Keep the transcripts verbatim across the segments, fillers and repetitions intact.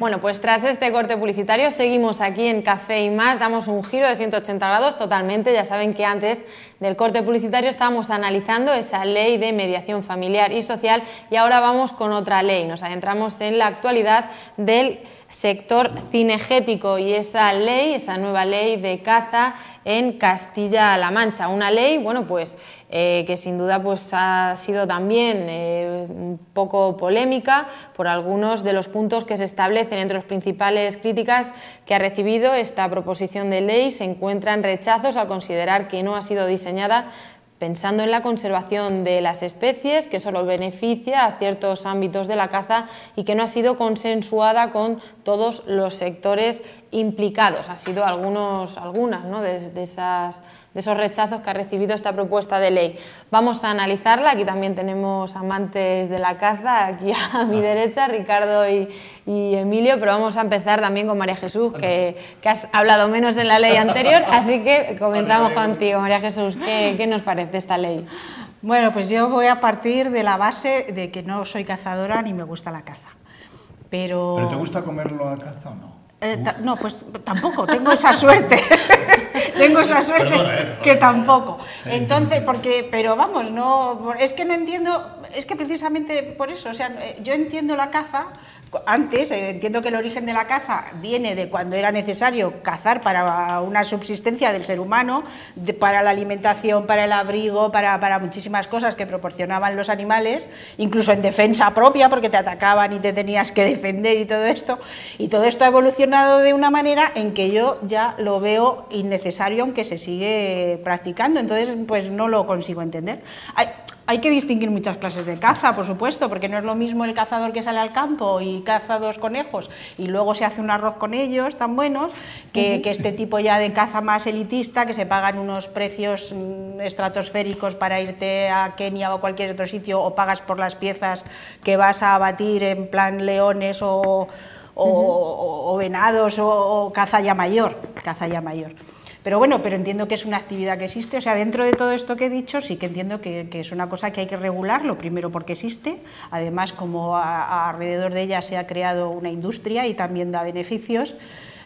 Bueno, pues tras este corte publicitario seguimos aquí en Café y Más, damos un giro de ciento ochenta grados totalmente. Ya saben que antes del corte publicitario estábamos analizando esa ley de mediación familiar y social y ahora vamos con otra ley. Nos adentramos en la actualidad del sector cinegético y esa ley, esa nueva ley de caza en Castilla-La Mancha. Una ley, bueno, pues eh, que sin duda pues, ha sido también eh, un poco polémica por algunos de los puntos que se establecen. Entre las principales críticas que ha recibido esta proposición de ley se encuentran rechazos al considerar que no ha sido diseñada pensando en la conservación de las especies, que solo beneficia a ciertos ámbitos de la caza y que no ha sido consensuada con todos los sectores implicados. Ha sido algunos, algunas ¿no? de, de, esas, de esos rechazos que ha recibido esta propuesta de ley. Vamos a analizarla. Aquí también tenemos amantes de la caza, aquí a mi derecha, Ricardo y, y Emilio, pero vamos a empezar también con María Jesús, que, que has hablado menos en la ley anterior, así que comenzamos contigo, María Jesús. ¿Qué, qué nos parece esta ley? Bueno, pues yo voy a partir de la base de que no soy cazadora ni me gusta la caza. Pero... ¿Pero te gusta comerlo a caza o no? Eh, no, pues tampoco, tengo esa suerte. Tengo esa suerte perdona, eh, perdona, que tampoco. Entonces, porque, pero vamos, no, es que no entiendo, es que precisamente por eso, o sea, yo entiendo la caza. Antes, eh, entiendo que el origen de la caza viene de cuando era necesario cazar para una subsistencia del ser humano, de, para la alimentación, para el abrigo, para, para muchísimas cosas que proporcionaban los animales, incluso en defensa propia, porque te atacaban y te tenías que defender y todo esto. Y todo esto ha evolucionado de una manera en que yo ya lo veo innecesario, aunque se sigue practicando. Entonces, pues no lo consigo entender. Hay, Hay que distinguir muchas clases de caza, por supuesto, porque no es lo mismo el cazador que sale al campo y caza dos conejos y luego se hace un arroz con ellos tan buenos, que, uh-huh. que este tipo ya de caza más elitista, que se pagan unos precios mm, estratosféricos para irte a Kenia o cualquier otro sitio, o pagas por las piezas que vas a abatir en plan leones o, o, uh-huh. o, o venados o, o caza ya mayor, caza ya mayor. Pero bueno, pero entiendo que es una actividad que existe, o sea, dentro de todo esto que he dicho, sí que entiendo que, que es una cosa que hay que regular, lo primero porque existe, además como a, a alrededor de ella se ha creado una industria y también da beneficios,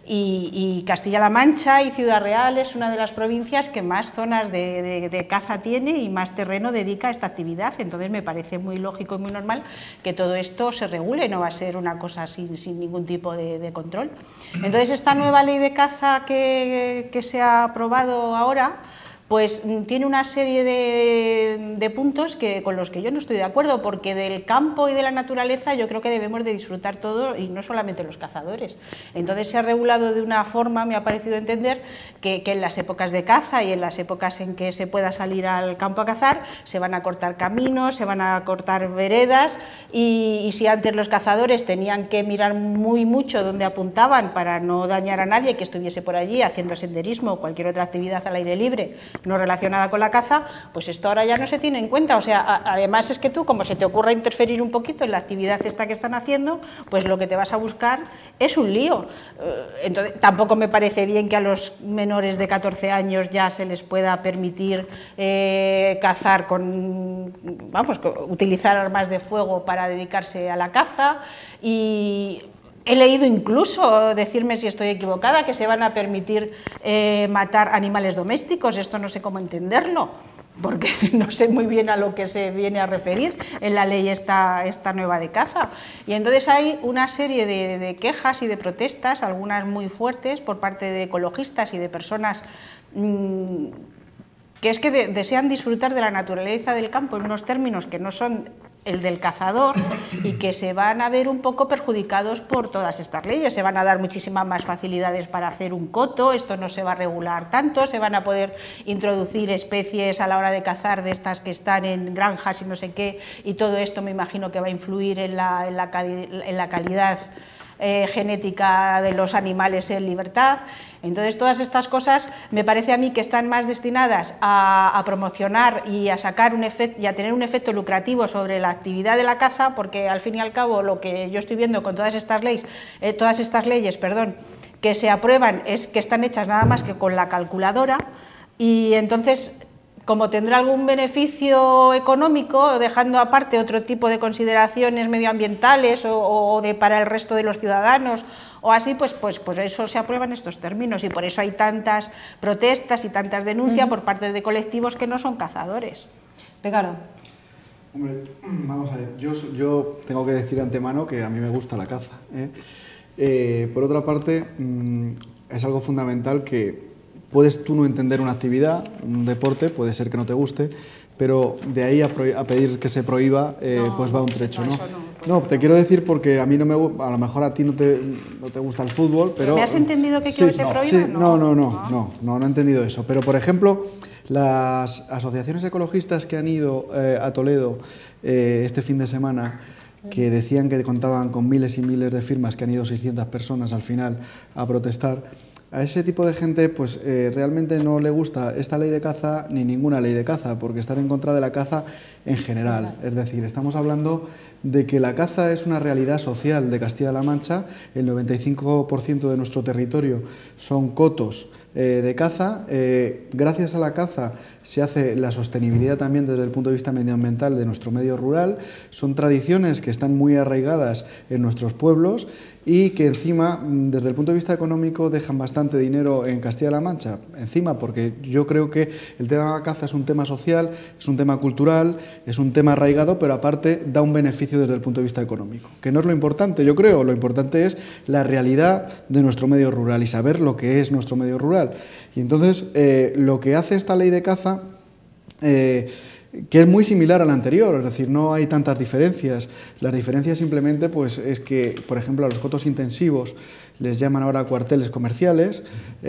y, y Castilla-La Mancha y Ciudad Real es una de las provincias que más zonas de, de, de caza tiene y más terreno dedica a esta actividad, entonces me parece muy lógico y muy normal que todo esto se regule, no va a ser una cosa sin, sin ningún tipo de, de control. Entonces esta nueva ley de caza que, que se ha aprobado ahora, pues tiene una serie de, de puntos que, con los que yo no estoy de acuerdo, porque del campo y de la naturaleza yo creo que debemos de disfrutar todo y no solamente los cazadores. Entonces se ha regulado de una forma, me ha parecido entender, que, que en las épocas de caza y en las épocas en que se pueda salir al campo a cazar, se van a cortar caminos, se van a cortar veredas y, y si antes los cazadores tenían que mirar muy mucho dónde apuntaban para no dañar a nadie que estuviese por allí haciendo senderismo o cualquier otra actividad al aire libre, no relacionada con la caza, pues esto ahora ya no se tiene en cuenta, o sea, a, además es que tú, como se te ocurra interferir un poquito en la actividad esta que están haciendo, pues lo que te vas a buscar es un lío. Entonces, tampoco me parece bien que a los menores de catorce años ya se les pueda permitir eh, cazar con, vamos, utilizar armas de fuego para dedicarse a la caza y... He leído incluso, decirme si estoy equivocada, que se van a permitir eh, matar animales domésticos, esto no sé cómo entenderlo, porque no sé muy bien a lo que se viene a referir en la ley esta, esta nueva de caza. Y entonces hay una serie de, de quejas y de protestas, algunas muy fuertes por parte de ecologistas y de personas mmm, que es que de, desean disfrutar de la naturaleza del campo en unos términos que no son el del cazador y que se van a ver un poco perjudicados por todas estas leyes. Se van a dar muchísimas más facilidades para hacer un coto, esto no se va a regular tanto, se van a poder introducir especies a la hora de cazar de estas que están en granjas y no sé qué, y todo esto me imagino que va a influir en la, en la, en la calidad Eh, genética de los animales en libertad. Entonces todas estas cosas me parece a mí que están más destinadas a, a promocionar y a sacar un efecto y a tener un efecto lucrativo sobre la actividad de la caza, porque al fin y al cabo lo que yo estoy viendo con todas estas leyes, eh, todas estas leyes, perdón, que se aprueban es que están hechas nada más que con la calculadora y entonces como tendrá algún beneficio económico, dejando aparte otro tipo de consideraciones medioambientales o, o de para el resto de los ciudadanos o así, pues, pues, pues eso se aprueba en estos términos y por eso hay tantas protestas y tantas denuncias uh-huh. por parte de colectivos que no son cazadores. Ricardo. Hombre, vamos a ver, yo, yo tengo que decir de antemano que a mí me gusta la caza, ¿eh? Eh, por otra parte, mmm, es algo fundamental que puedes tú no entender una actividad, un deporte, puede ser que no te guste, pero de ahí a, a pedir que se prohíba, eh, no, pues va un trecho, ¿no? No, no, te quiero decir porque a mí no me, a lo mejor a ti no te, no te gusta el fútbol, pero... ¿Me has entendido que sí, quiero que se no, prohíba? Sí, no, no, no, no, no, no, no he entendido eso. Pero, por ejemplo, las asociaciones ecologistas que han ido eh, a Toledo eh, este fin de semana, que decían que contaban con miles y miles de firmas, que han ido seiscientas personas al final a protestar, a ese tipo de gente pues eh, realmente no le gusta esta ley de caza ni ninguna ley de caza, porque están en contra de la caza en general. Es decir, estamos hablando de que la caza es una realidad social de Castilla-La Mancha. El noventa y cinco por ciento de nuestro territorio son cotos eh, de caza. Eh, gracias a la caza se hace la sostenibilidad también desde el punto de vista medioambiental de nuestro medio rural. Son tradiciones que están muy arraigadas en nuestros pueblos y que encima, desde el punto de vista económico, dejan bastante dinero en Castilla-La Mancha. Encima, porque yo creo que el tema de la caza es un tema social, es un tema cultural, es un tema arraigado, pero aparte da un beneficio desde el punto de vista económico, que no es lo importante, yo creo. Lo importante es la realidad de nuestro medio rural y saber lo que es nuestro medio rural. Y entonces, eh, lo que hace esta ley de caza... Eh, que es muy similar a la anterior, es decir, no hay tantas diferencias. Las diferencias simplemente pues, es que, por ejemplo, a los cotos intensivos les llaman ahora cuarteles comerciales.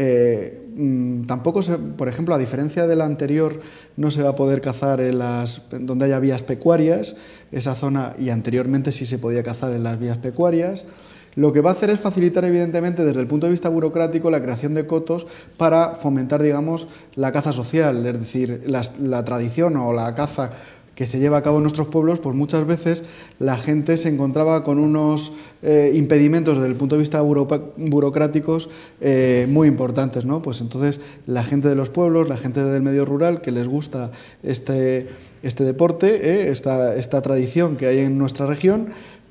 Eh, mmm, tampoco, se, por ejemplo, a diferencia de la anterior, no se va a poder cazar en las, donde haya vías pecuarias, esa zona, y anteriormente sí se podía cazar en las vías pecuarias. Lo que va a hacer es facilitar, evidentemente, desde el punto de vista burocrático, la creación de cotos para fomentar, digamos, la caza social, es decir, la, la tradición o la caza que se lleva a cabo en nuestros pueblos, pues muchas veces la gente se encontraba con unos eh, impedimentos desde el punto de vista buro burocráticos eh, muy importantes, ¿no? Pues entonces la gente de los pueblos, la gente del medio rural que les gusta este, este deporte, eh, esta, esta tradición que hay en nuestra región,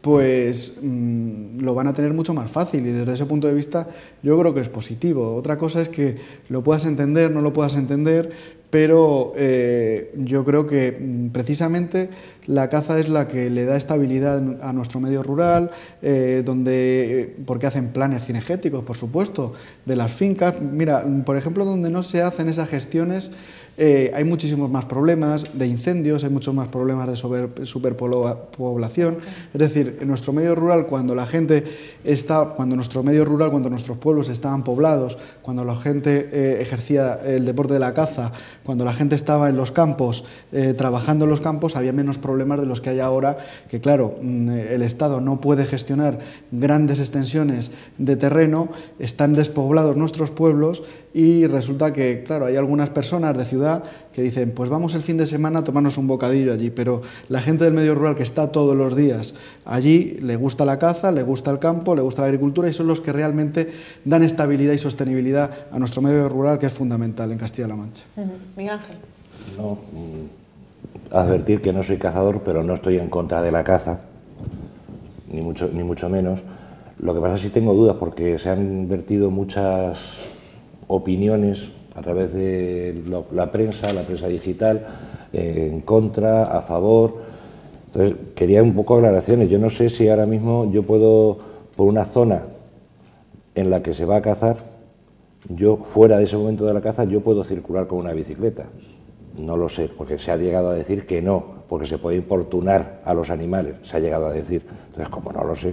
pues mmm, lo van a tener mucho más fácil, y desde ese punto de vista yo creo que es positivo. Otra cosa es que lo puedas entender, no lo puedas entender, pero eh, yo creo que mmm, precisamente la caza es la que le da estabilidad a nuestro medio rural, eh, donde, porque hacen planes cinegéticos, por supuesto, de las fincas. Mira, por ejemplo, donde no se hacen esas gestiones, Eh, hay muchísimos más problemas de incendios, hay muchos más problemas de super, superpoblación. Es decir, en nuestro medio rural, cuando la gente está, cuando nuestro medio rural, cuando nuestros pueblos estaban poblados, cuando la gente eh, ejercía el deporte de la caza, cuando la gente estaba en los campos, eh, trabajando en los campos, había menos problemas de los que hay ahora, que claro, el Estado no puede gestionar grandes extensiones de terreno, están despoblados nuestros pueblos y resulta que, claro, hay algunas personas de ciudad que dicen, pues vamos el fin de semana a tomarnos un bocadillo allí, pero la gente del medio rural que está todos los días allí, le gusta la caza, le gusta el campo, le gusta la agricultura, y son los que realmente dan estabilidad y sostenibilidad a nuestro medio rural, que es fundamental en Castilla-La Mancha. Uh-huh. Miguel Ángel. No, mm, advertir que no soy cazador, pero no estoy en contra de la caza, ni mucho, ni mucho menos. Lo que pasa es que sí tengo dudas, porque se han vertido muchas opiniones a través de la prensa, la prensa digital, eh, en contra, a favor. Entonces, quería un poco aclaraciones. Yo no sé si ahora mismo yo puedo, por una zona en la que se va a cazar, yo fuera de ese momento de la caza, yo puedo circular con una bicicleta. No lo sé, porque se ha llegado a decir que no, porque se puede importunar a los animales, se ha llegado a decir. Entonces, como no lo sé,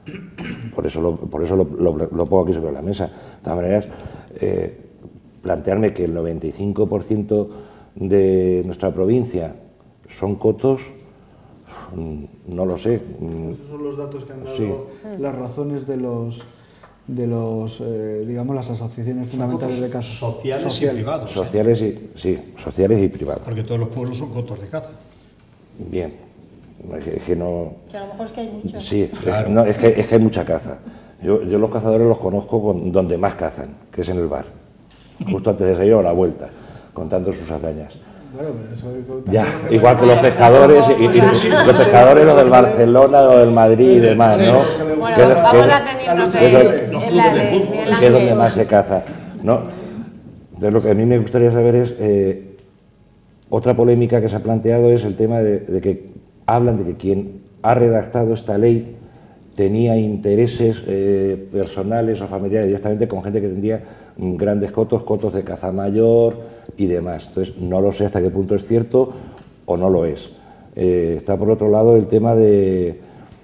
por eso lo, por eso lo, lo, lo pongo aquí sobre la mesa. De todas maneras, eh, plantearme que el noventa y cinco por ciento de nuestra provincia son cotos, no lo sé. Esos son los datos que han dado, sí, las razones de los, de los eh, digamos, las asociaciones fundamentales de caza. Sociales, Social. y privados. Sociales ¿eh? y, sí, sociales y privados. Porque todos los pueblos son cotos de caza. Bien, es que, es que no... Que a lo mejor es que hay muchos. Sí, claro. es, no, es, que, es que hay mucha caza. Yo, yo los cazadores los conozco con, donde más cazan, que es en el bar, justo antes de salir o a la vuelta, contando sus hazañas. Bueno, pero eso... Ya, igual que los pescadores, y, y los pescadores, los del Barcelona, los del Madrid y demás, ¿no? Bueno, que, vamos que, a ceñirnos que, en, que, en la de Miguel que es Ángel. donde más se caza, ¿no? Entonces, lo que a mí me gustaría saber es, eh, otra polémica que se ha planteado es el tema de, de que hablan de que quien ha redactado esta ley tenía intereses eh, personales o familiares directamente con gente que tendría mm, grandes cotos, cotos de caza mayor y demás. Entonces, no lo sé hasta qué punto es cierto o no lo es. Eh, está por otro lado el tema de,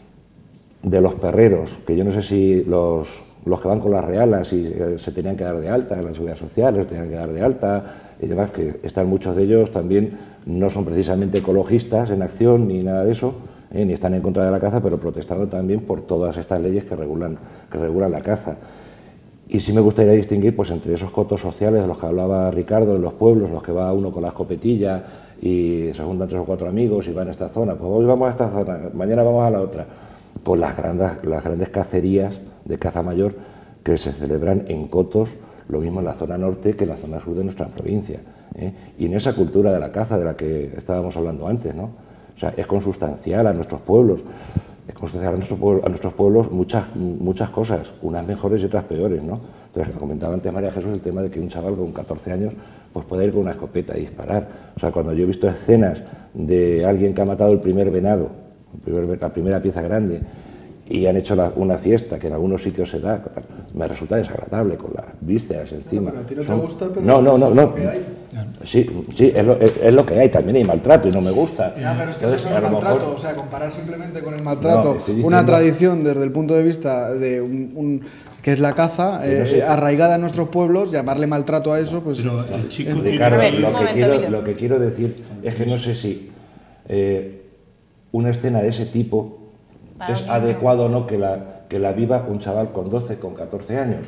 de los perreros, que yo no sé si los, los que van con las realas si se tenían que dar de alta en la seguridad social, se tenían que dar de alta y demás, que están muchos de ellos también, no son precisamente ecologistas en acción ni nada de eso, Eh, ni están en contra de la caza, pero protestando también por todas estas leyes que regulan, que regulan la caza. Y sí me gustaría distinguir pues, entre esos cotos sociales de los que hablaba Ricardo, en los pueblos, los que va uno con la escopetilla y se juntan tres o cuatro amigos y van a esta zona, pues hoy vamos a esta zona, mañana vamos a la otra, con las grandes, las grandes cacerías de caza mayor que se celebran en cotos, lo mismo en la zona norte que en la zona sur de nuestra provincia, ¿eh? Y en esa cultura de la caza de la que estábamos hablando antes, ¿no? O sea, es consustancial a nuestros pueblos, es consustancial a, nuestro pueblo, a nuestros pueblos muchas, muchas cosas, unas mejores y otras peores, ¿no? Entonces, comentaba antes María Jesús el tema de que un chaval con catorce años pues puede ir con una escopeta y disparar. O sea, cuando yo he visto escenas de alguien que ha matado el primer venado, el primer, la primera pieza grande, y han hecho la, una fiesta que en algunos sitios se da, me resulta desagradable con las vísceras encima. Bueno, pero a ti no te Son... gusta, pero no, no, no, es no. lo que hay. Sí, sí, es lo, es, es lo que hay, también hay maltrato y no me gusta. Ya, pero es que Entonces, eso no es a lo maltrato, mejor... o sea, comparar simplemente con el maltrato, No, estoy diciendo... una tradición desde el punto de vista de un, un que es la caza, Pero eh, sí. arraigada en nuestros pueblos, llamarle maltrato a eso, pues... Pero el chico es- tiene- Ricardo, A ver, lo, un que momento, quiero, Emilio. lo que quiero decir es que no sé si eh, una escena de ese tipo Para es un niño. adecuado o no que la, que la viva un chaval con doce, con catorce años.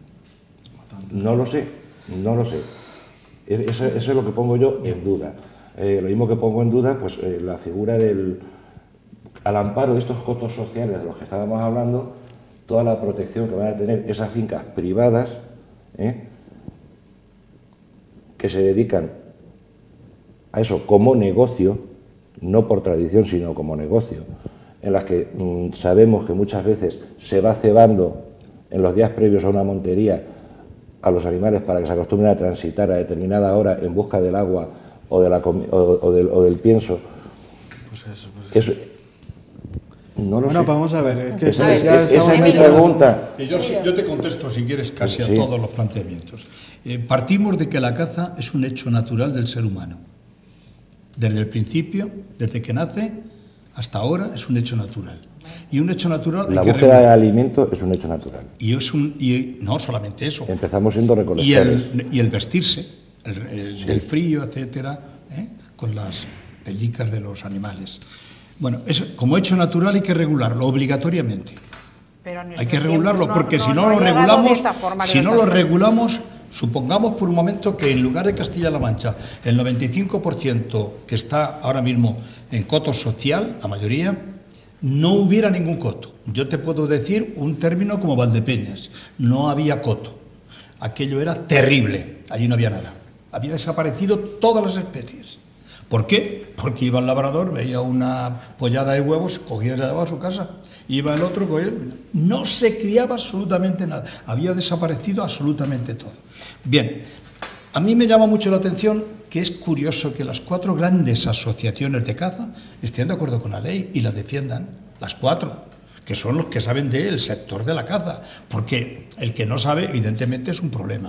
No lo sé, no lo sé. Es- Eso, eso es lo que pongo yo en duda. Eh, lo mismo que pongo en duda, pues eh, la figura del, al amparo de estos cotos sociales de los que estábamos hablando, toda la protección que van a tener esas fincas privadas, ¿eh? que se dedican a eso como negocio, no por tradición, sino como negocio, en las que mmm, sabemos que muchas veces se va cebando en los días previos a una montería a los animales para que se acostumbren a transitar a determinada hora en busca del agua o, de la comi- o, o del, o del pienso. Pues eso, pues Eso, no lo bueno, sé. vamos a ver, es que Esa, eso ya es- estamos esa es mi metidos- pregunta. Y yo, sí- yo te contesto, si quieres, casi Sí. a todos los planteamientos. Eh, partimos de que la caza es un hecho natural del ser humano. Desde el principio, desde que nace hasta ahora, es un hecho natural. Y un hecho natural hay La que búsqueda de regular. alimento es un hecho natural. Y es un y no solamente eso. Empezamos siendo Y recolectores. el, y el vestirse, el, el- del frío, etcétera, ¿eh? Con las pellicas de los animales. Bueno, eso, como hecho natural hay que regularlo obligatoriamente. Pero en Hay estos que regularlo tiempos porque no- si no- no, no lo ha llegado de regulamos, esa forma que si lo no estás lo diciendo. regulamos, supongamos por un momento que en lugar de Castilla-La Mancha, el noventa y cinco por ciento que está ahora mismo en coto social, la mayoría, no hubiera ningún coto. Yo te puedo decir un término como Valdepeñas, no había coto. Aquello era terrible, allí no había nada. Había desaparecido todas las especies. ¿Por qué? Porque iba el labrador, veía una pollada de huevos, cogía y la llevaba a su casa. Iba el otro, cogía... No se criaba absolutamente nada. Había desaparecido absolutamente todo. Bien, a mí me llama mucho la atención que es curioso que las cuatro grandes asociaciones de caza estén de acuerdo con la ley y la defiendan, las cuatro, que son los que saben del sector de la caza. Porque el que no sabe, evidentemente, es un problema.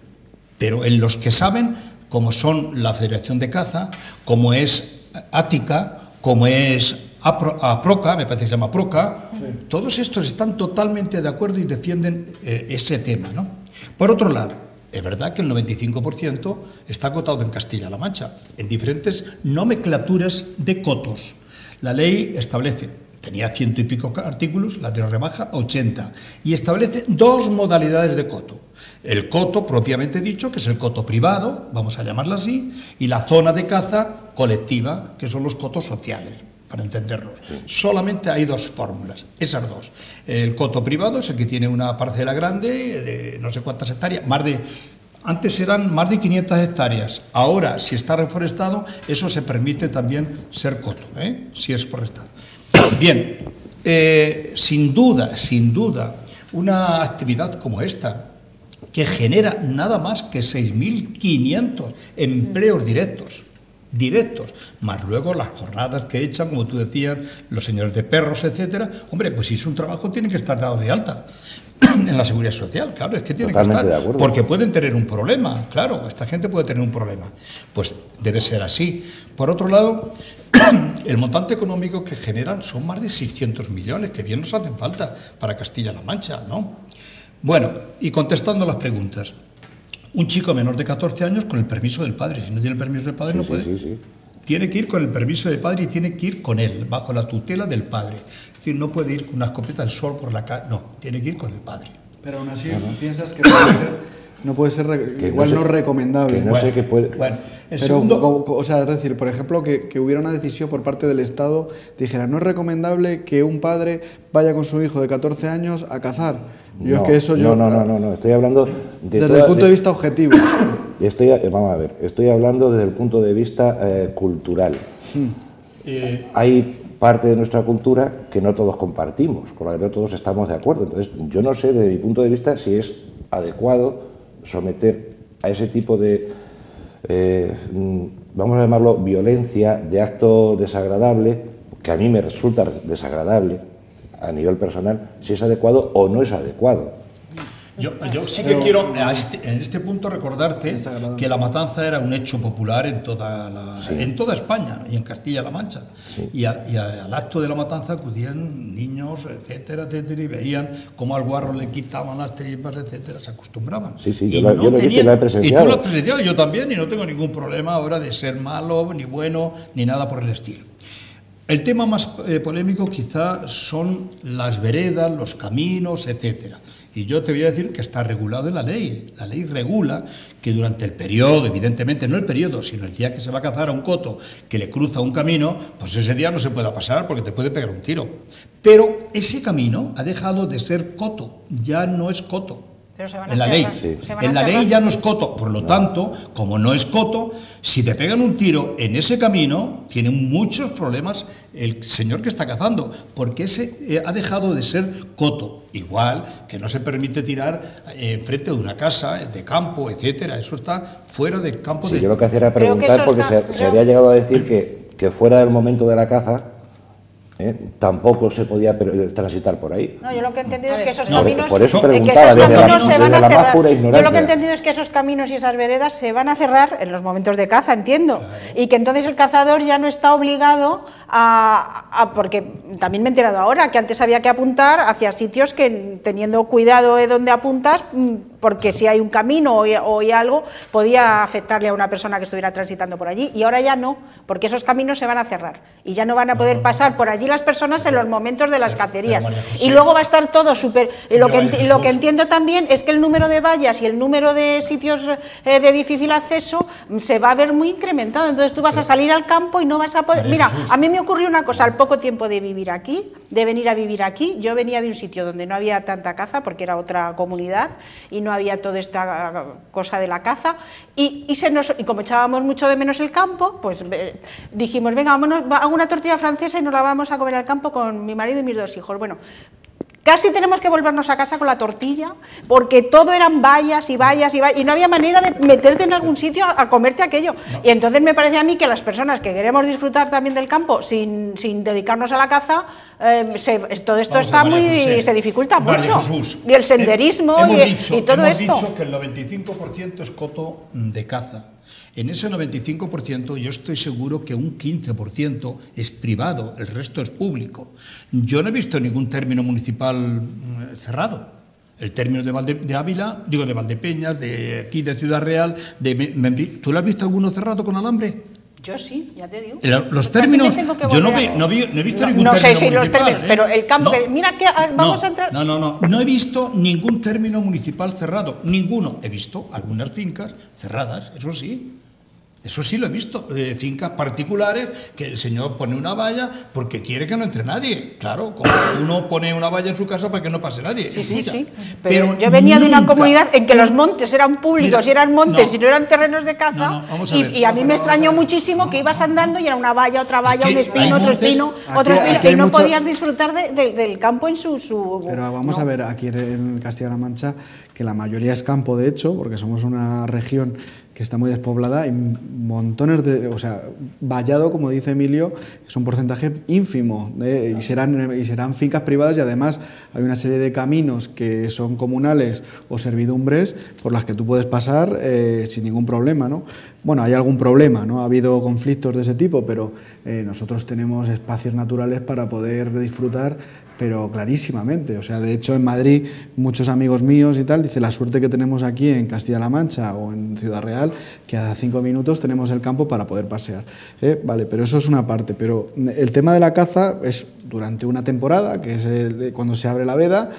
Pero en los que saben, como son la Federación de Caza, como es Ática, como es Apro, Aproca, me parece que se llama Proca, sí. Todos estos están totalmente de acuerdo y defienden eh, ese tema, ¿no? Por otro lado, es verdad que el noventa y cinco por ciento está acotado en Castilla-La Mancha, en diferentes nomenclaturas de cotos. La ley establece, tenía ciento y pico artículos, la de la rebaja ochenta, y establece dos modalidades de coto. El coto propiamente dicho, que es el coto privado, vamos a llamarlo así, y la zona de caza colectiva, que son los cotos sociales, para entenderlos. Solamente hay dos fórmulas, esas dos. El coto privado es el que tiene una parcela grande, de no sé cuántas hectáreas, más de Antes eran más de quinientas hectáreas. Ahora, si está reforestado, eso se permite también ser coto, ¿eh? Si es forestado. Bien, eh, sin duda, sin duda, una actividad como esta, que genera nada más que seis mil quinientos empleos directos, directos, más luego las jornadas que echan, como tú decías, los señores de perros, etcétera. Hombre, pues si es un trabajo, tienen que estar dados de alta en la seguridad social, claro, es que tienen que estar, porque pueden tener un problema, claro, esta gente puede tener un problema, pues debe ser así. Por otro lado, el montante económico que generan son más de seiscientos millones, que bien nos hacen falta para Castilla-La Mancha, ¿no? Bueno, y contestando las preguntas, un chico menor de catorce años con el permiso del padre, si no tiene el permiso del padre sí, no sí, puede. Sí, sí. Tiene que ir con el permiso del padre y tiene que ir con él, bajo la tutela del padre. Es decir, no puede ir con una escopeta del sol por la calle, no, tiene que ir con el padre. Pero aún así, ¿no piensas que puede ser, no puede ser que igual no, sé, no recomendable? Que no bueno, sé qué puede... Bueno, el pero, segundo... o sea, es decir, por ejemplo, que, que hubiera una decisión por parte del Estado, dijera, no es recomendable que un padre vaya con su hijo de catorce años a cazar. Yo no, es que eso yo... No, no, no, no, estoy hablando... De desde toda, el punto de, de vista objetivo. Estoy, vamos a ver, estoy hablando desde el punto de vista eh, cultural. Hmm. Eh, Hay parte de nuestra cultura que no todos compartimos, con la que no todos estamos de acuerdo. Entonces, yo no sé, desde mi punto de vista, si es adecuado someter a ese tipo de, eh, vamos a llamarlo, violencia, de acto desagradable, que a mí me resulta desagradable a nivel personal, si es adecuado o no es adecuado. Yo, yo sí que quiero, a este, en este punto, recordarte que la matanza era un hecho popular en toda, la, sí. en toda España y en Castilla-La Mancha. Sí. Y, a, y a, al acto de la matanza acudían niños, etcétera, etcétera, y veían cómo al guarro le quitaban las tripas, etcétera, se acostumbraban. Sí, sí, y yo, no yo lo he visto y lo he presenciado. Y tú lo has presenciado, yo también, y no tengo ningún problema ahora de ser malo, ni bueno, ni nada por el estilo. El tema más eh, polémico quizá son las veredas, los caminos, etcétera. Y yo te voy a decir que está regulado en la ley. La ley regula que durante el periodo, evidentemente no el periodo, sino el día que se va a cazar a un coto que le cruza un camino, pues ese día no se pueda pasar porque te puede pegar un tiro. Pero ese camino ha dejado de ser coto, ya no es coto. Pero se van a en la cerrar, ley, sí. en la ley ya no es coto, por lo tanto, como no es coto, si te pegan un tiro en ese camino, tiene muchos problemas el señor que está cazando, porque ese eh, ha dejado de ser coto, igual que no se permite tirar eh, enfrente de una casa, de campo, etcétera, eso está fuera del campo. Sí, de... yo lo que hacía era preguntar, porque está, se, creo... se había llegado a decir que, que fuera del momento de la caza, ¿Eh? tampoco se podía transitar por ahí. No, yo lo que he entendido es que esos no, caminos, por eso que preguntaba, esos desde caminos la, se van a la cerrar. Más pura ignorancia. Yo lo que he entendido es que esos caminos y esas veredas se van a cerrar en los momentos de caza, entiendo, claro. Y que entonces el cazador ya no está obligado a, a, porque también me he enterado ahora que antes había que apuntar hacia sitios que, teniendo cuidado de dónde apuntas, porque si hay un camino o, o hay algo, podía afectarle a una persona que estuviera transitando por allí, y ahora ya no, porque esos caminos se van a cerrar y ya no van a poder no, no, pasar no. por allí las personas en los momentos de las pero, cacerías, pero y luego va a estar todo súper... Lo, que, lo que entiendo también es que el número de vallas y el número de sitios eh, de difícil acceso se va a ver muy incrementado, entonces tú vas pero, a salir al campo y no vas a poder... Mira, Jesús. A mí me ocurrió una cosa al poco tiempo de vivir aquí, de venir a vivir aquí. Yo venía de un sitio donde no había tanta caza, porque era otra comunidad, y no había toda esta cosa de la caza, y, y, se nos, y como echábamos mucho de menos el campo, pues eh, dijimos, venga, vámonos, hago una tortilla francesa y nos la vamos a comer al campo con mi marido y mis dos hijos. Bueno, casi tenemos que volvernos a casa con la tortilla, porque todo eran vallas y vallas y vallas, y no había manera de meterte en algún sitio a, a comerte aquello. No. Y entonces me parece a mí que las personas que queremos disfrutar también del campo sin, sin dedicarnos a la caza, eh, se, todo esto Vamos está muy... José. se dificulta María mucho. Jesús. Y el senderismo hemos y, dicho, y todo hemos esto. Hemos dicho que el noventa y cinco por ciento es coto de caza. En ese noventa y cinco por ciento yo estoy seguro que un quince por ciento es privado, el resto es público. Yo no he visto ningún término municipal cerrado. El término de, Valde, de Ávila, digo de Valdepeñas, de aquí de Ciudad Real, de Membrí. ¿Tú lo has visto alguno cerrado con alambre? Yo sí, ya te digo. El, los términos, yo no, vi, no, vi, no he visto no, ningún no término sé si los términos, ¿eh? Pero el campo, no, que, mira que vamos no, a entrar... No, no, no, no he visto ningún término municipal cerrado, ninguno. He visto algunas fincas cerradas, eso sí. Eso sí lo he visto, eh, fincas particulares que el señor pone una valla porque quiere que no entre nadie. Claro, como uno pone una valla en su casa para que no pase nadie. Sí, sí, sí. Pero, Pero yo venía nunca, de una comunidad en que los montes eran públicos mira, y eran montes no, y no eran terrenos de caza. No, no, vamos a y, ver, y a mí no, me no, extrañó vamos a ver. muchísimo No. que ibas andando y era una valla, otra valla, que un espino, hay otro montes- espino, Aquí- otro espino, aquí y hay no mucho- podías disfrutar de- de- del campo en su... su Pero vamos no. a ver, aquí en Castilla-La Mancha, que la mayoría es campo, de hecho, porque somos una región que está muy despoblada, hay montones de, o sea, vallado, como dice Emilio, es un porcentaje ínfimo, ¿eh? y, serán, y serán fincas privadas, y además hay una serie de caminos que son comunales o servidumbres por las que tú puedes pasar eh, sin ningún problema, ¿no? Bueno, hay algún problema, ¿no? Ha habido conflictos de ese tipo, pero eh, nosotros tenemos espacios naturales para poder disfrutar, pero clarísimamente. O sea, de hecho, en Madrid, muchos amigos míos y tal, dice la suerte que tenemos aquí en Castilla-La Mancha o en Ciudad Real, que a cinco minutos tenemos el campo para poder pasear. ¿eh? Vale, pero eso es una parte. Pero el tema de la caza es durante una temporada, que es el, cuando se abre la veda,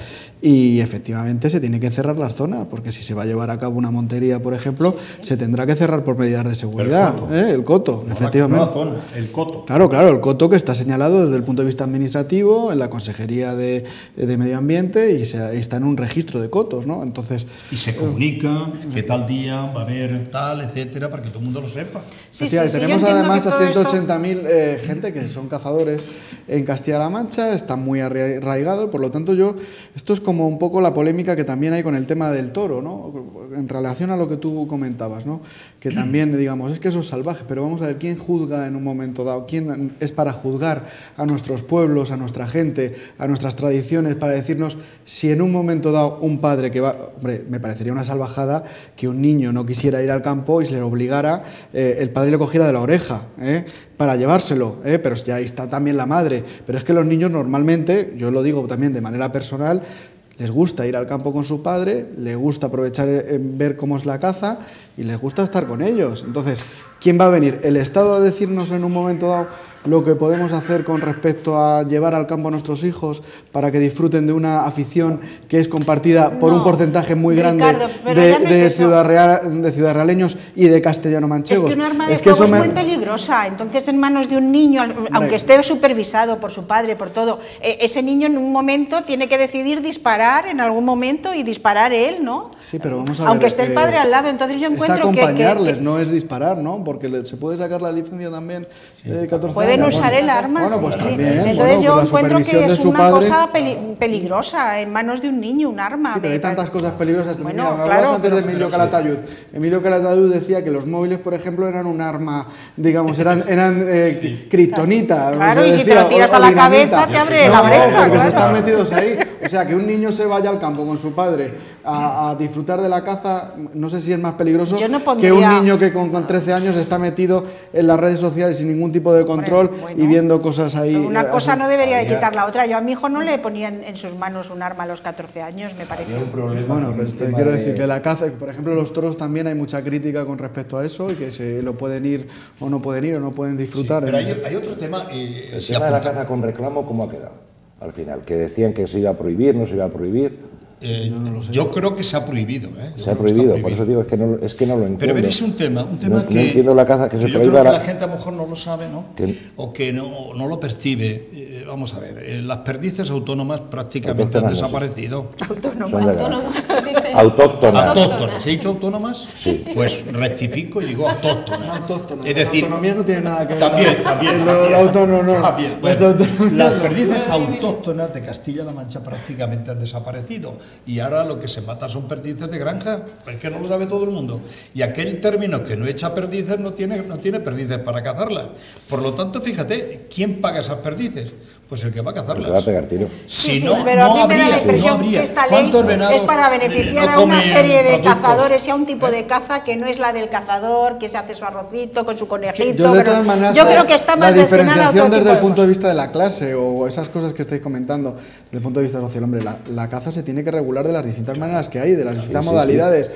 y efectivamente se tiene que cerrar las zonas, porque si se va a llevar a cabo una montería, por ejemplo, se tendrá que cerrar por medidas de seguridad. El coto, ¿eh? El coto No, efectivamente. no la zona, el coto. Claro, claro, el coto que está señalado desde el punto de vista administrativo en la Consejería de, de Medio Ambiente y, se, y está en un registro de cotos, ¿no? Entonces, Y se comunica que tal día va a haber tal, etcétera, para que todo el mundo lo sepa. Sí, Tía, sí, sí, tenemos yo entiendo además que a todo esto- ciento ochenta mil eh, gente que son cazadores en Castilla-La Mancha, está muy arra- arraigado, por lo tanto yo, esto es como un poco la polémica que también hay con el tema del toro, ¿no? En relación a lo que tú comentabas, ¿no? Que también, digamos, es que eso es salvaje, pero vamos a ver, ¿quién juzga en un momento dado? ¿Quién es para juzgar a nuestros pueblos, a nuestra gente, a nuestras tradiciones, para decirnos si en un momento dado un padre que va... Hombre, me parecería una salvajada que un niño no quisiera ir al campo y se le obligara, eh, el padre le cogiera de la oreja, ¿eh? para llevárselo, ¿eh? pero ya ahí está también la madre. Pero es que los niños normalmente, yo lo digo también de manera personal, les gusta ir al campo con su padre, les gusta aprovechar eh, ver cómo es la caza y les gusta estar con ellos. Entonces, ¿quién va a venir? ¿El Estado a decirnos en un momento dado lo que podemos hacer con respecto a llevar al campo a nuestros hijos para que disfruten de una afición que es compartida por No, un porcentaje muy grande Ricardo, pero de, ya no es de, eso. ciudad real, de ciudadrealeños y de Es castellano-manchegos? que un arma de Es que fuego eso es me- muy peligrosa, entonces en manos de un niño, aunque esté supervisado por su padre, por todo, eh, ese niño en un momento tiene que decidir disparar en algún momento y disparar él, ¿no? Sí, pero vamos a ver, Aunque esté el eh, padre al lado, entonces yo es encuentro que- que... acompañarles, que no es disparar, ¿no? Porque le- se puede sacar la licencia también de catorce pueden años. usar Bueno, el arma. Bueno, pues sí. también. Entonces bueno, yo pues la encuentro supervisión que de es su una padre- cosa peli- peligrosa en manos de un niño, un arma. Sí, pero hay Me- tantas cosas peligrosas. Bueno, Mira, me claro, hablabas antes de pero- Emilio Calatayud. Emilio Calatayud decía que los móviles, por ejemplo, eran un arma, digamos, eran, eran eh, kriptonita. Claro, se y si te decía, lo tiras o- o a la dinamita. cabeza, te abre No, la brecha, porque claro. están metidos ahí. O sea, que un niño se vaya al campo con su padre a, a disfrutar de la caza, no sé si es más peligroso Yo no que pondría- un niño que con, con trece años está metido en las redes sociales sin ningún tipo de control bueno. y viendo cosas ahí. Una eh, cosa así. no debería de Había- quitar la otra. Yo a mi hijo no le ponía en, en sus manos un arma a los catorce años, me parece. Había un problema Bueno, con pues el te tema quiero de- decir que la caza, por ejemplo, los toros también hay mucha crítica con respecto a eso y que se lo pueden ir o no pueden ir o no pueden disfrutar. Pero en- hay, hay otro tema. eh, El si tema de la apunta- caza con reclamo, ¿cómo ha quedado? Al final, que decían que se iba a prohibir, no se iba a prohibir. eh, yo creo que se ha prohibido. ¿eh? Yo Se ha creo que está prohibido, por eso digo, es que no, es que no lo entiendo. Pero veréis un tema, un tema no, que... no entiendo la caza, que, se yo creo prohíba que la... la gente a lo mejor no lo sabe, ¿no? Que- O que no, no lo percibe. Eh, vamos a ver, eh, las perdices autónomas prácticamente han Autóctonas, no sé. desaparecido. Autónoma. Son legales. Autónomas, dice. Autóctonas. Autóctonas. ¿He dicho autónomas? Sí. Pues rectifico y digo autóctonas. Autóctonas. Es decir, la autonomía no tiene nada que ver. también, también. Lo- también. la autónomo no. También. Las Bueno, autonomías las no. perdices autóctonas de Castilla-La Mancha prácticamente han desaparecido. Y ahora lo que se mata son perdices de granja. Es que no lo sabe todo el mundo. Y aquel término que no echa perdices no tiene, no tiene perdices para cazarlas. Por lo tanto, fíjate, ¿quién paga esas perdices? Pues el que va a Le va a cazarlas. pegar tiro. Si Sí, sí, no, pero no a mí me da habría, la impresión no habría. que esta ley ¿Cuántos venados, es para eh, beneficiar no a una comen serie de productos? cazadores y a un tipo ¿Eh? de caza que no es la del cazador, que se hace su arrocito con su conejito. Yo de pero todas maneras, yo la- creo que está más la destinada a diferenciación otro desde tipo el de punto de cosas. vista de la clase o esas cosas que estáis comentando desde el punto de vista social, hombre, la, la caza se tiene que regular de las distintas maneras que hay, de las distintas sí, sí. modalidades.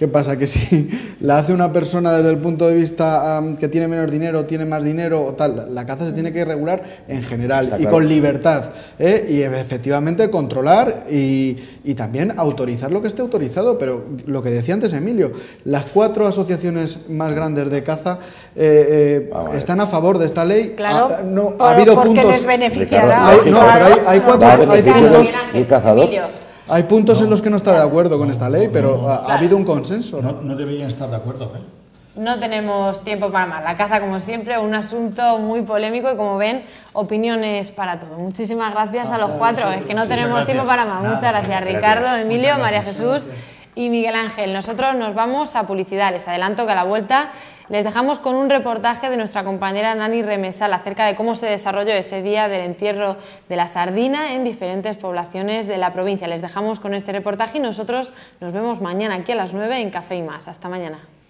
¿Qué pasa? Que si la hace una persona desde el punto de vista um, que tiene menos dinero, tiene más dinero o tal, la caza se tiene que regular en general y con libertad, ¿eh? Y efectivamente controlar y, y también autorizar lo que esté autorizado, pero lo que decía antes Emilio, las cuatro asociaciones más grandes de caza eh, eh, están a favor de esta ley. Claro, ha, no, por, ha habido porque puntos, les beneficiará. hay, no, pero hay, hay cuatro, hay puntos, el cazador. hay puntos No, en los que no está de acuerdo con no, esta ley, no, pero no, ha, ha habido un consenso, ¿no? No, no deberían estar de acuerdo, ¿eh? No tenemos tiempo para más. La caza, como siempre, un asunto muy polémico y, como ven, opiniones para todo. Muchísimas gracias a los cuatro. Es que no tenemos tiempo para más. Muchas gracias, Ricardo, Emilio, María Jesús y Miguel Ángel. Nosotros nos vamos a publicidad. Les adelanto que a la vuelta les dejamos con un reportaje de nuestra compañera Nani Remesal acerca de cómo se desarrolló ese día del entierro de la sardina en diferentes poblaciones de la provincia. Les dejamos con este reportaje y nosotros nos vemos mañana aquí a las nueve en Café y Más. Hasta mañana.